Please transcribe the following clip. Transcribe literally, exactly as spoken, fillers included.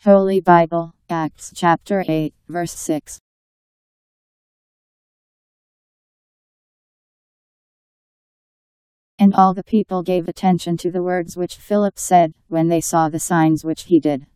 Holy Bible, Acts chapter eight, verse six. And all the people gave attention to the words which Philip said, when they saw the signs which he did.